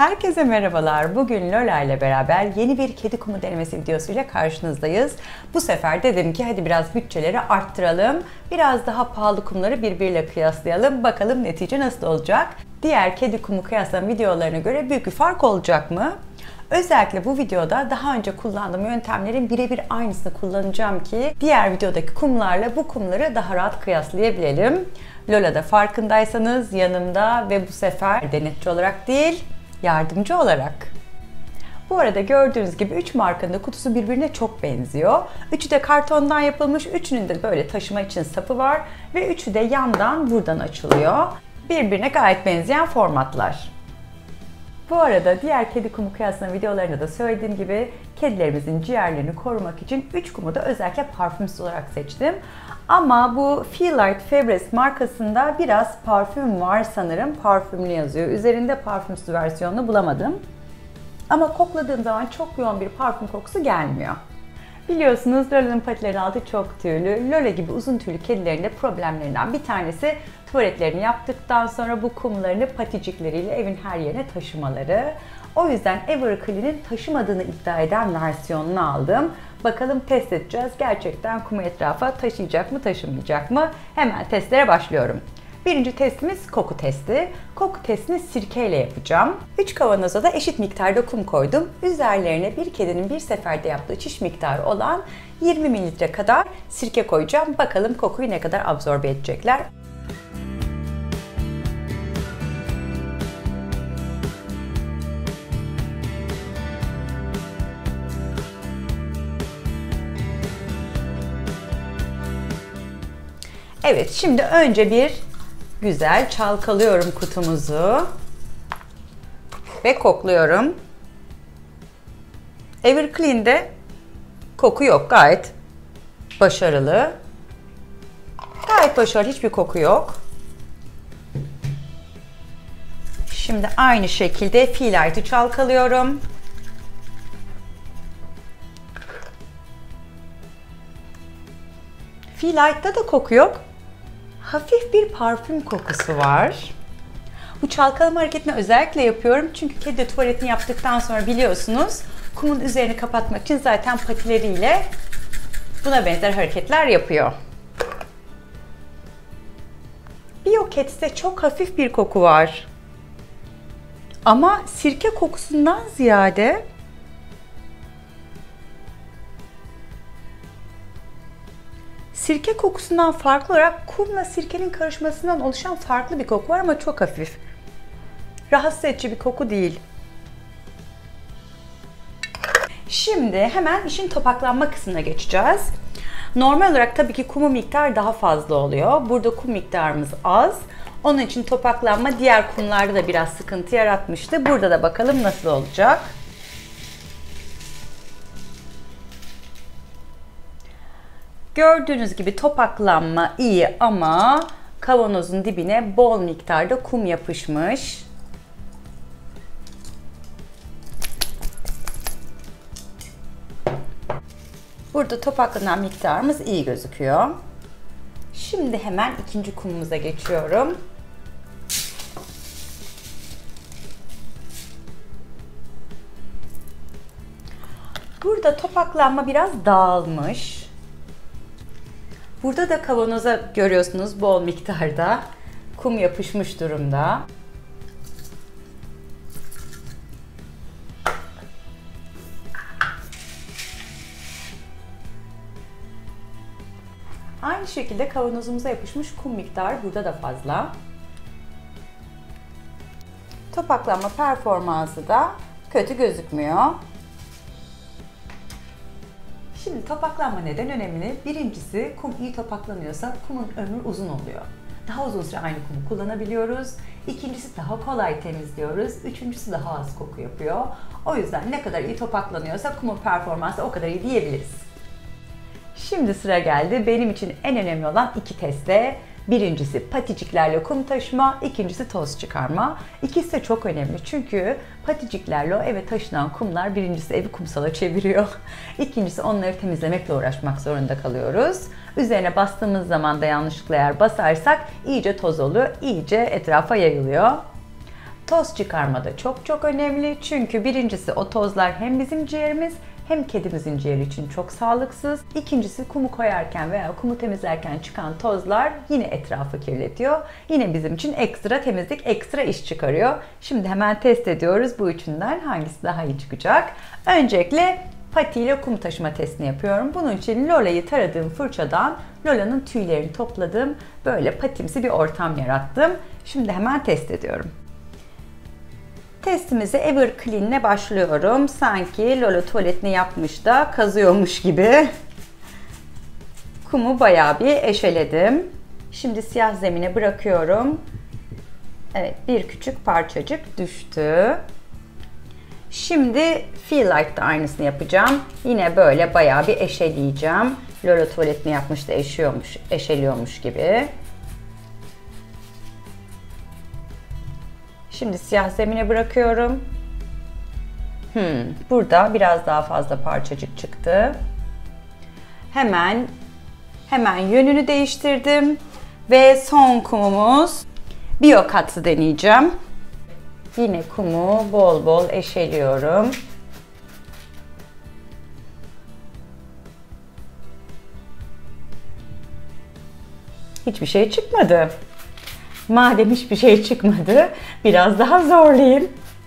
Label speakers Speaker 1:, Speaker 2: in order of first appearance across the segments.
Speaker 1: Herkese merhabalar. Bugün Lola ile beraber yeni bir kedi kumu denemesi videosuyla karşınızdayız. Bu sefer dedim ki hadi biraz bütçeleri arttıralım. Biraz daha pahalı kumları birbiriyle kıyaslayalım. Bakalım netice nasıl olacak? Diğer kedi kumu kıyaslama videolarına göre büyük bir fark olacak mı? Özellikle bu videoda daha önce kullandığım yöntemlerin birebir aynısını kullanacağım ki diğer videodaki kumlarla bu kumları daha rahat kıyaslayabilelim. Lola'da farkındaysanız yanımda ve bu sefer denetçi olarak değil, yardımcı olarak. Bu arada gördüğünüz gibi 3 markanın da kutusu birbirine çok benziyor. Üçü de kartondan yapılmış, üçünün de böyle taşıma için sapı var ve üçü de yandan buradan açılıyor. Birbirine gayet benzeyen formatlar. Bu arada diğer kedi kumu kıyaslama videolarında da söylediğim gibi kedilerimizin ciğerlerini korumak için 3 kumu da özellikle parfümsüz olarak seçtim. Ama bu Feelight Febreze markasında biraz parfüm var sanırım. Parfümlü yazıyor. Üzerinde parfümsüz versiyonunu bulamadım. Ama kokladığım zaman çok yoğun bir parfüm kokusu gelmiyor. Biliyorsunuz Lola'nın patilerinin altı çok tüylü. Lola gibi uzun tüylü kedilerin de problemlerinden bir tanesi tuvaletlerini yaptıktan sonra bu kumlarını paticikleriyle evin her yerine taşımaları. O yüzden Everclean'in taşımadığını iddia eden versiyonunu aldım. Bakalım test edeceğiz. Gerçekten kumu etrafa taşıyacak mı, taşımayacak mı? Hemen testlere başlıyorum. Birinci testimiz koku testi. Koku testini sirkeyle yapacağım. 3 kavanoza da eşit miktarda kum koydum. Üzerlerine bir kedinin bir seferde yaptığı çiş miktarı olan 20 ml kadar sirke koyacağım. Bakalım kokuyu ne kadar absorbe edecekler. Evet, şimdi önce bir güzel çalkalıyorum kutumuzu ve kokluyorum. Everclean'de koku yok, gayet başarılı. Gayet başarılı, hiçbir koku yok. Şimdi aynı şekilde Feelight'ı çalkalıyorum. Feelight'ta da koku yok. Hafif bir parfüm kokusu var. Bu çalkalama hareketini özellikle yapıyorum çünkü kedi tuvaletini yaptıktan sonra biliyorsunuz kumun üzerini kapatmak için zaten patileriyle buna benzer hareketler yapıyor. BioCats'te çok hafif bir koku var. Ama sirke kokusundan ziyade sirke kokusundan farklı olarak kumla sirkenin karışmasından oluşan farklı bir koku var ama çok hafif. Rahatsız edici bir koku değil. Şimdi hemen işin topaklanma kısmına geçeceğiz. Normal olarak tabii ki kumu miktarı daha fazla oluyor. Burada kum miktarımız az. Onun için topaklanma diğer kumlarda da biraz sıkıntı yaratmıştı. Burada da bakalım nasıl olacak. Gördüğünüz gibi topaklanma iyi ama kavanozun dibine bol miktarda kum yapışmış. Burada topaklanan miktarımız iyi gözüküyor. Şimdi hemen ikinci kumumuza geçiyorum. Burada topaklanma biraz dağılmış. Burada da kavanoza görüyorsunuz bol miktarda kum yapışmış durumda. Aynı şekilde kavanozumuza yapışmış kum miktarı burada da fazla. Topaklanma performansı da kötü gözükmüyor. Şimdi topaklanma neden önemli? Birincisi kum iyi topaklanıyorsa kumun ömrü uzun oluyor. Daha uzun süre aynı kumu kullanabiliyoruz. İkincisi daha kolay temizliyoruz. Üçüncüsü daha az koku yapıyor. O yüzden ne kadar iyi topaklanıyorsa kumun performansı o kadar iyi diyebiliriz. Şimdi sıra geldi benim için en önemli olan iki teste. Birincisi paticiklerle kum taşıma, ikincisi toz çıkarma. İkisi de çok önemli çünkü paticiklerle o eve taşınan kumlar birincisi evi kumsala çeviriyor. İkincisi onları temizlemekle uğraşmak zorunda kalıyoruz. Üzerine bastığımız zaman da yanlışlıkla eğer basarsak iyice toz oluyor, iyice etrafa yayılıyor. Toz çıkarma da çok çok önemli. Çünkü birincisi o tozlar hem bizim ciğerimiz hem kedimizin ciğeri için çok sağlıksız. İkincisi kumu koyarken veya kumu temizlerken çıkan tozlar yine etrafı kirletiyor. Yine bizim için ekstra temizlik, ekstra iş çıkarıyor. Şimdi hemen test ediyoruz bu üçünden hangisi daha iyi çıkacak. Öncelikle patiyle kum taşıma testini yapıyorum. Bunun için Lola'yı taradığım fırçadan Lola'nın tüylerini topladım. Böyle patimsi bir ortam yarattım. Şimdi hemen test ediyorum. Testimize Everclean'le başlıyorum. Sanki Lola tuvaletini yapmış da kazıyormuş gibi. Kumu bayağı bir eşeledim. Şimdi siyah zemine bırakıyorum. Evet, bir küçük parçacık düştü. Şimdi Feelite'da aynısını yapacağım. Yine böyle bayağı bir eşeleyeceğim. Lola tuvaletini yapmış da eşeliyormuş gibi. Şimdi siyah zemine bırakıyorum. Burada biraz daha fazla parçacık çıktı. Hemen yönünü değiştirdim. Ve son kumumuz BioCut'ı deneyeceğim. Yine kumu bol bol eşeliyorum. Hiçbir şey çıkmadı. Madem hiçbir şey çıkmadı, biraz daha zorlayayım.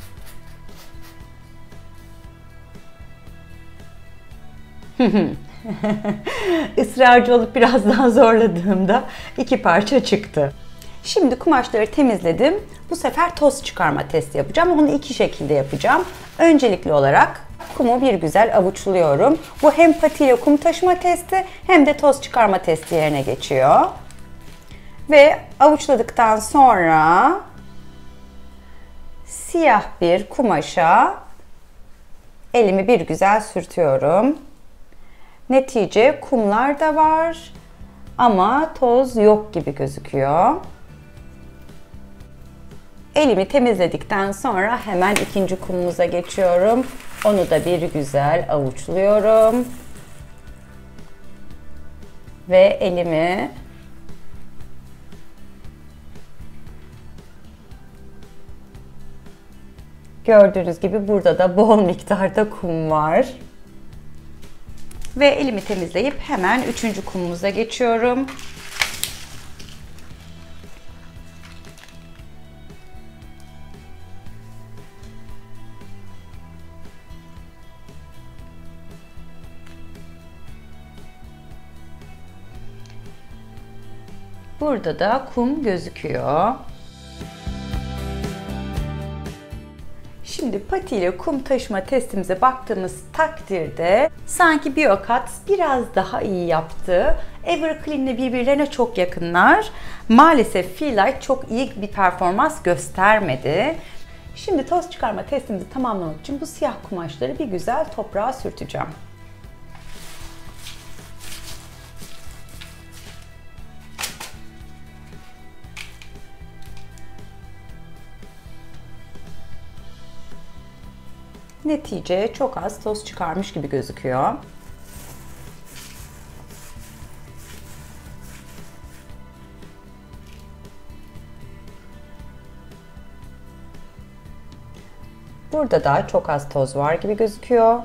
Speaker 1: Israrcı olup biraz daha zorladığımda 2 parça çıktı. Şimdi kumaşları temizledim. Bu sefer toz çıkarma testi yapacağım. Onu 2 şekilde yapacağım. Öncelikli olarak kumu bir güzel avuçluyorum. Bu hem patiyle kum taşıma testi hem de toz çıkarma testi yerine geçiyor. Ve avuçladıktan sonra siyah bir kumaşa elimi bir güzel sürtüyorum. Netice kumlar da var ama toz yok gibi gözüküyor. Elimi temizledikten sonra hemen ikinci kumumuza geçiyorum. Onu da bir güzel avuçluyorum. Ve elimi gördüğünüz gibi burada da bol miktarda kum var. Ve elimi temizleyip hemen üçüncü kumumuza geçiyorum. Burada da kum gözüküyor. Şimdi pati ile kum taşıma testimize baktığımız takdirde sanki BioCut biraz daha iyi yaptı. Everclean ile birbirlerine çok yakınlar. Maalesef Feelite çok iyi bir performans göstermedi. Şimdi toz çıkarma testimizi tamamlamak için bu siyah kumaşları bir güzel toprağa sürteceğim. Netice çok az toz çıkarmış gibi gözüküyor. Burada da çok az toz var gibi gözüküyor.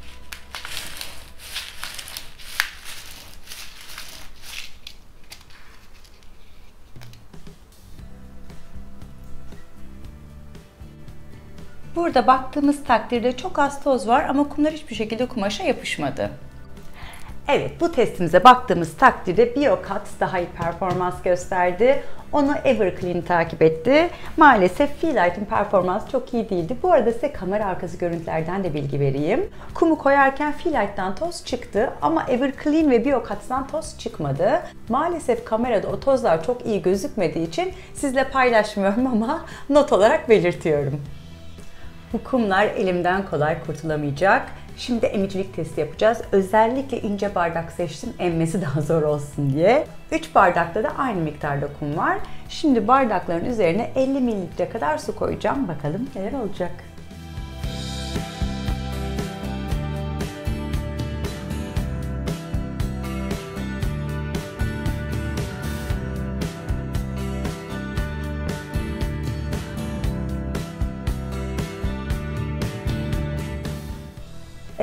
Speaker 1: Burada baktığımız takdirde çok az toz var ama kumlar hiçbir şekilde kumaşa yapışmadı. Evet, bu testimize baktığımız takdirde BioCut daha iyi performans gösterdi. Onu Everclean takip etti. Maalesef Feelite'in performansı çok iyi değildi. Bu arada size kamera arkası görüntülerden de bilgi vereyim. Kumu koyarken Feelite'den toz çıktı ama Everclean ve BioCut'tan toz çıkmadı. Maalesef kamerada o tozlar çok iyi gözükmediği için sizle paylaşmıyorum ama not olarak belirtiyorum. Bu kumlar elimden kolay kurtulamayacak. Şimdi emicilik testi yapacağız. Özellikle ince bardak seçtim emmesi daha zor olsun diye. 3 bardakta da aynı miktarda kum var. Şimdi bardakların üzerine 50 ml kadar su koyacağım. Bakalım neler olacak.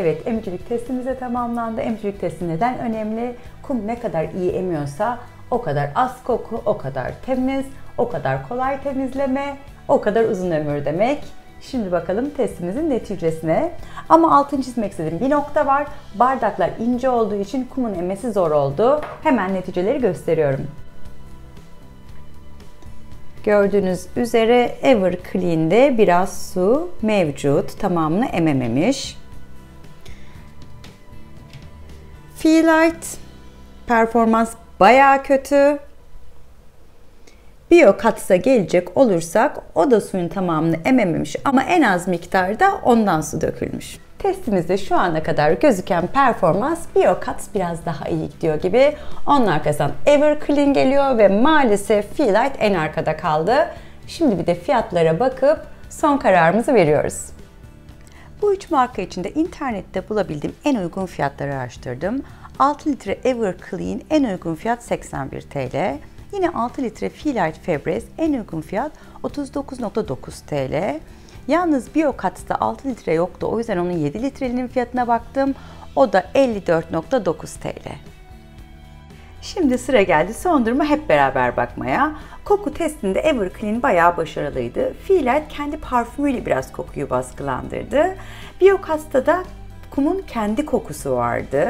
Speaker 1: Evet, emicilik testimiz de tamamlandı. Emicilik testi neden önemli? Kum ne kadar iyi emiyorsa o kadar az koku, o kadar temiz, o kadar kolay temizleme, o kadar uzun ömür demek. Şimdi bakalım testimizin neticesine. Ama altını çizmek istediğim bir nokta var. Bardaklar ince olduğu için kumun emmesi zor oldu. Hemen neticeleri gösteriyorum. Gördüğünüz üzere Everclean'de biraz su mevcut. Tamamını emememiş. Feelite performans bayağı kötü. BioCats'a gelecek olursak o da suyun tamamını emememiş ama en az miktarda ondan su dökülmüş. Testimizde şu ana kadar gözüken performans BioCats biraz daha iyi gidiyor gibi. Onun arkasından Everclean geliyor ve maalesef Feelite en arkada kaldı. Şimdi bir de fiyatlara bakıp son kararımızı veriyoruz. Bu üç marka içinde internette bulabildiğim en uygun fiyatları araştırdım. 6 litre Everclean en uygun fiyat 81 TL. Yine 6 litre Feelite Febreze en uygun fiyat 39.9 TL. Yalnız BioCats'ta 6 litre yoktu. O yüzden onun 7 litreliğinin fiyatına baktım. O da 54.9 TL. Şimdi sıra geldi son duruma hep beraber bakmaya. Koku testinde Everclean bayağı başarılıydı. Feelite kendi parfümüyle biraz kokuyu baskılandırdı. BioCats'ta da kumun kendi kokusu vardı.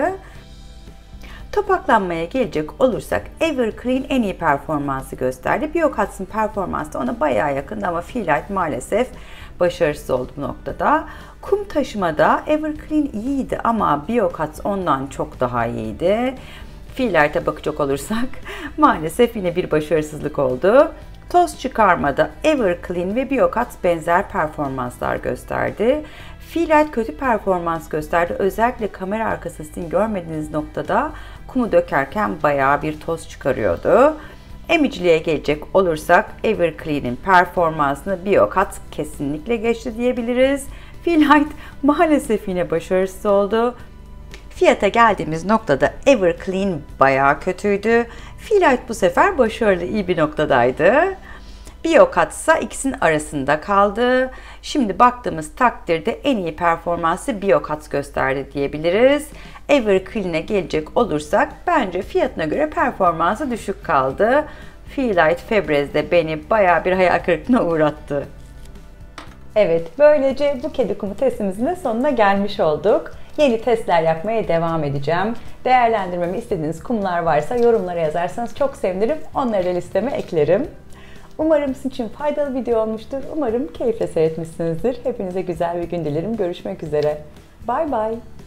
Speaker 1: Topaklanmaya gelecek olursak Everclean en iyi performansı gösterdi. BioCats'ın performansı da ona bayağı yakındı ama Feelite maalesef başarısız oldu bu noktada. Kum taşımada Everclean iyiydi ama BioCats ondan çok daha iyiydi. Feelite'e bakacak olursak maalesef yine bir başarısızlık oldu. Toz çıkarmada Everclean ve BioCats benzer performanslar gösterdi. Feelite kötü performans gösterdi. Özellikle kamera arkası sizin görmediğiniz noktada kumu dökerken bayağı bir toz çıkarıyordu. Emiciliğe gelecek olursak Everclean'in performansını BioCats kesinlikle geçti diyebiliriz. Feelite maalesef yine başarısız oldu. Fiyata geldiğimiz noktada Everclean bayağı kötüydü. Feelite bu sefer başarılı, iyi bir noktadaydı. BioCats ise ikisinin arasında kaldı. Şimdi baktığımız takdirde en iyi performansı BioCats gösterdi diyebiliriz. Everclean'e gelecek olursak bence fiyatına göre performansı düşük kaldı. Feelite Febreze de beni bayağı bir hayal kırıklığına uğrattı. Evet, böylece bu kedi kumu testimizin de sonuna gelmiş olduk. Yeni testler yapmaya devam edeceğim. Değerlendirmemi istediğiniz kumlar varsa yorumlara yazarsanız çok sevinirim. Onları da listeme eklerim. Umarım sizin için faydalı video olmuştur. Umarım keyifle seyretmişsinizdir. Hepinize güzel bir gün dilerim. Görüşmek üzere. Bye bye.